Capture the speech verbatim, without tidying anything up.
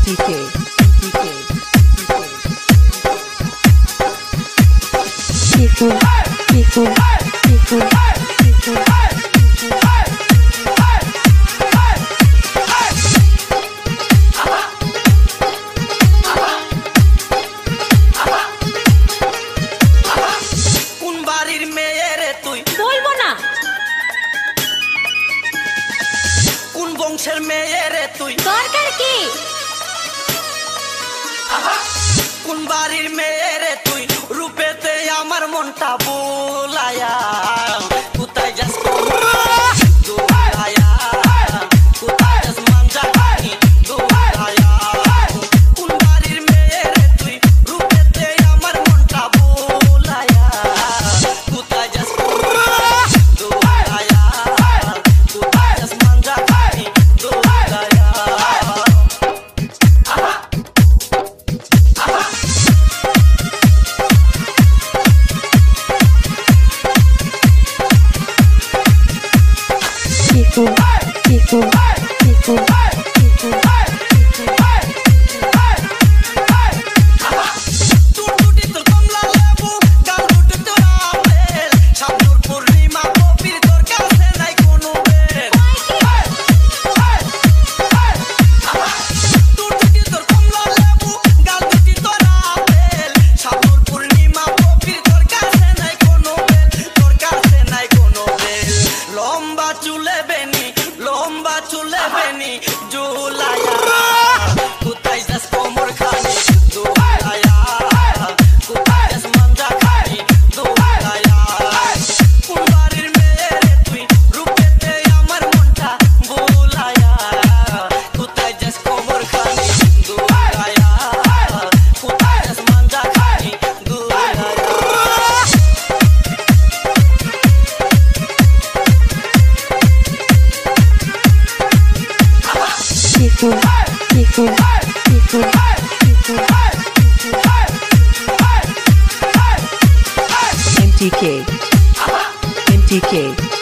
T K, T K, People, people, people, people. বংশের মেয়ে রে তুই দরকার কি কোন বাড়ির মেয়ে রে তুই রূপেতে আমার মনটা বোলায়া কোথায় যাস দোলায়া কোথায় যাস মানজা খানি দোলায়া কোন বাড়ির মেয়ে রে তুই রূপেতে আমার মনটা বোলায়া কোথায় যাস দোলায়া কোথায় যাস মানজা খানি People, people, people, people. People, people, people, people. M T K, M T K.